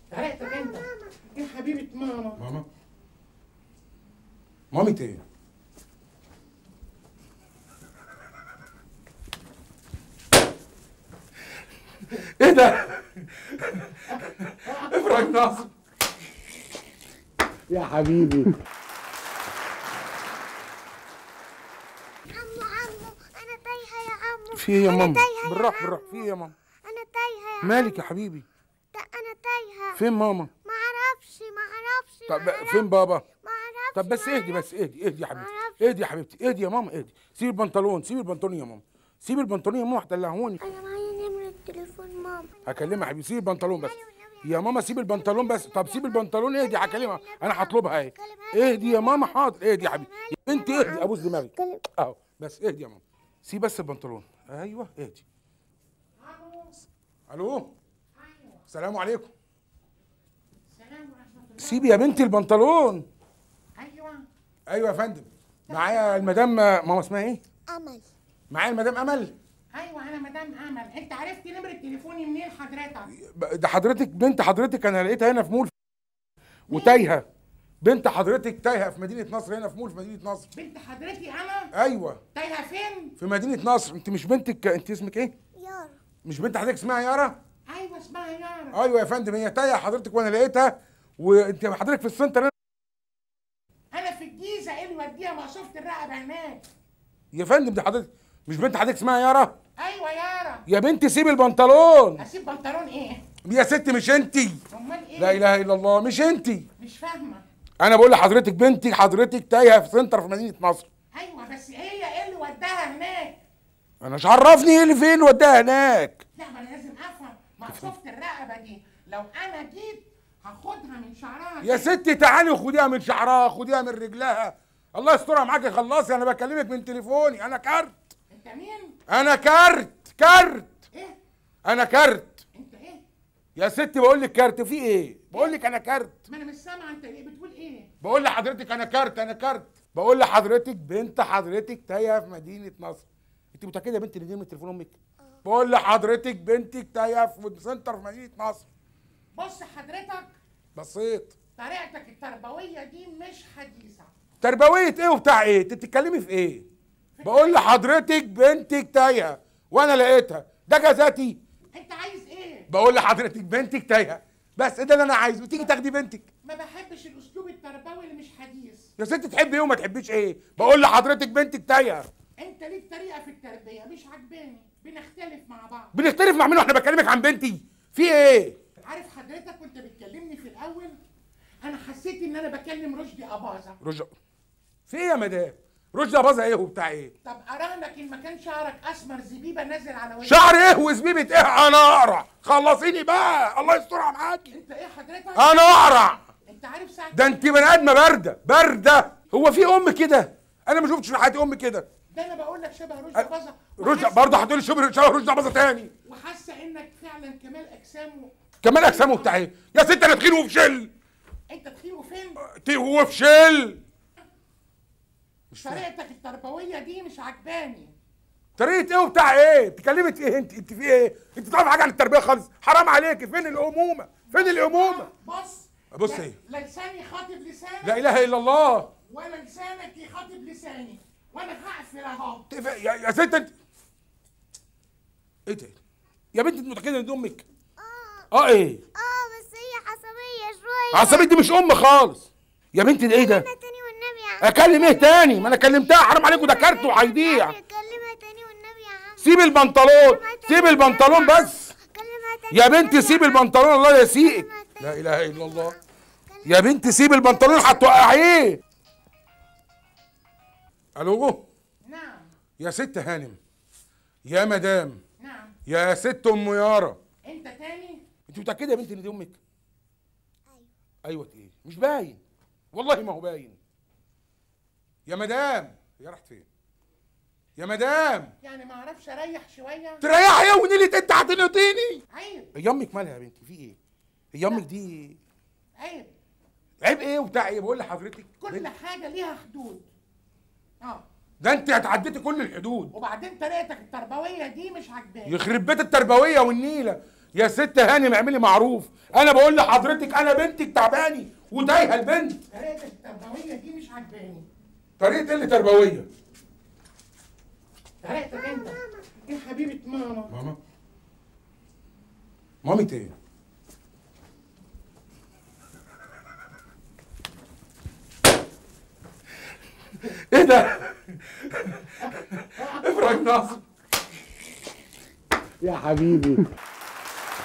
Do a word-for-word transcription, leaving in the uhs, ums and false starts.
طريقتك انت. ايه حبيبه ماما؟ ماما؟ مامة ايه؟ ايه ده؟ ابراهيم ناصر يا حبيبي. عمو عمو انا تايهه يا عمو. في ايه يا ماما؟ تايهة يا بالراحه عمو. بالراحه، في ايه يا ماما؟ انا تايهه يا مالك عمو. يا حبيبي؟ ده انا تايهه. فين ماما؟ ما اعرفش ما اعرفش طب ما أعرفش. فين بابا؟ ما اعرفش. طب بس ما اهدي أعرفش. بس اهدي اهدي يا حبيبتي، معرفش. اهدي يا حبيبتي، اهدي يا ماما اهدي. سيبي البنطلون، سيبي البنطلون يا ماما، سيبي البنطلون يا ماما هتدلعوني. انا معايا نمره تليفون ماما. هكلمها يا حبيبي، سيبي البنطلون بس يا ماما، سيبي البنطلون بس. طب سيبي البنطلون، اهدي هكلمها، انا هطلبها اهي. اهدي يا ماما، حاضر، اهدي يا حبيبي يا بنتي، اهدي ابوس دماغك اهو، بس اهدي يا ماما، سيبي بس البنطلون، ايوه اهدي. الو، السلام عليكم. سلام ورحمه الله. سيبي يا بنتي البنطلون. ايوه ايوه يا فندم، معايا المدام ماما اسمها ايه؟ امل. معايا المدام امل. ايوه انا مدام امل. انت عرفت نمره تليفوني منين حضرتك؟ ده حضرتك بنت حضرتك، انا لقيتها هنا في مول وتايهه. بنت حضرتك تايهه في مدينه نصر، هنا في مول في مدينه نصر. بنت حضرتي انا؟ ايوه تايهه فين؟ في مدينه نصر. انت مش بنتك، انت اسمك ايه؟ يارا. مش بنت حضرتك اسمها يارا؟ ايوه اسمها يارا. ايوه يا فندم، هي تايهه حضرتك وانا لقيتها، وانت حضرتك في السنتر. انا في الجيزه، ايه اللي يوديها مقصوفه الرقبه هناك؟ يا فندم دي حضرتك مش بنت حضرتك اسمها يارا؟ ايوه يارا. يا بنتي سيبي البنطلون. اسيب بنطلون ايه؟ يا ست مش انتي. امال ايه؟ لا اله الا الله، مش انتي. مش فاهمه. انا بقول لحضرتك بنتي حضرتك تايهه في سنتر في مدينه نصر. ايوه بس هي ايه اللي وداها هناك؟ انا مش عرفني ايه اللي فين اللي وداها هناك. لا ما انا لازم افهم مقصوفه الرقبه دي، لو انا جيت هاخدها من شعرها. يا ستي تعالي خديها من شعرها، خديها من رجلها، الله يسترها معاكي. خلصي، انا بكلمك من تليفوني، انا كارت. انت مين؟ انا كارت كارت ايه؟ انا كارت. انت ايه؟ يا ستي بقول لك كارت، في ايه؟ بقول لك انا كارت. ما انا مش سامعه انت ايه بتقول ايه؟ بقول لحضرتك انا كارت، انا كارت. بقول لحضرتك بنت حضرتك تايهه في مدينه نصر. انت متاكده يا بنت ان دي من تليفون امك؟ بقول لحضرتك بنتك تايهه في سنتر في مدينه نصر. بص حضرتك، بصيت. طريقتك التربويه دي مش حديثه. تربويه ايه وبتاع ايه؟ انت بتتكلمي في ايه؟ بقول لحضرتك بنتك تايهه وانا لقيتها، ده جزاتي؟ انت عايز ايه؟ بقول لحضرتك بنتك تايهه، بس ده اللي انا عايزه، تيجي تاخدي بنتك. ما بحبش الاسلوب التربوي اللي مش حديث. يا ست تحبي ايه وما تحبيش ايه؟ بقول لحضرتك بنتك تايهه. انت ليك طريقه في التربيه مش عجباني، بنختلف مع بعض. بنختلف مع مين واحنا بكلمك عن بنتي؟ في ايه؟ عارف حضرتك وانت بتكلمني في الاول انا حسيت ان انا بكلم رشدي اباظه. رشدي في ايه يا مدام؟ رشدي اباظه ايه وبتاع ايه؟ طب اراهنك ان ما كان شعرك اسمر زبيبه نازل على وجهك. شعر ايه وزبيبه ايه؟ انا اقرع، خلصيني بقى، الله يسترها معاكي. انت ايه حضرتك؟ انا اقرع. انت عارف ساعه ده انت بني ادمه بارده بارده. هو في ام كده؟ انا ما شفتش في حياتي ام كده. ده انا بقول لك شبه رشدي اباظه. رشدي برضه هتقولي شبه شبه رشدي اباظه تاني. وحاسه انك فعلا كمال اجسامه. كمال اجسامه بتاع ايه؟ يا ست انا تخين وفشل. انت تخين وفين؟ تي وفشل. مش فاهم. طريقتك التربويه دي مش عجباني. طريقه ايه وبتاع ايه؟ بتكلمي في ايه انت؟ انت في ايه؟ انت تعرف حاجه عن التربيه خالص؟ حرام عليكي، فين الامومه؟ فين الامومه؟ بص بص لا- ايه؟ لا لساني خاطب لسانك لا اله الا الله. ولا لسانك يخاطب لساني، وانا هقفل اهو. تف- يا, يا ست انت ايه ده؟ يا بنت انت متاكده ان دي امك؟ اه. اه ايه؟ اه بس هي عصبيه شويه. عصبيه دي مش ام خالص. يا بنتي ده ايه ده؟ كلمها تاني والنبي يا عم. اكلم ايه تاني؟ ما انا كلمتها، حرام عليكم، ده كارت وهيضيع. كلمها تاني والنبي يا عم. سيب البنطلون، سيب البنطلون بس. كلمها تاني يا بنتي سيب البنطلون الله يسيئك. كلمها تاني. لا اله الا الله. يا بنتي سيب البنطلون هتوقعيه. الو. نعم. يا ست هانم، يا مدام، نعم. يا ست ام يارا، انت تاني؟ انت متاكده يا بنتي ان دي امك؟ ايوه. ايوه ايه؟ مش باين، والله ما هو باين. يا مدام، هي راحت فين؟ يا مدام يعني ما اعرفش اريح شويه؟ تريحي ايه ونيلة انت هتنقطيني؟ عيب. هي امك مالها يا بنتي؟ في ايه؟ هي امك دي عيب. عيب ايه وبتاع ايه؟ بقول لحضرتك كل حاجه ليها حدود. اه. ده انت هتعديتي كل الحدود. وبعدين طريقتك التربويه دي مش عجباني. يخرب بيت التربويه والنيله. يا ست هانم اعملي معروف، انا بقول لحضرتك انا بنتك تعباني وتايهه البنت. طريقتك التربويه دي مش عاجباني. طريقه اللي تربويه؟ طريقتك انت يا حبيبه ماما. ماما؟ مامة ايه؟ ايه ده؟ ابراهيم ناصر يا حبيبي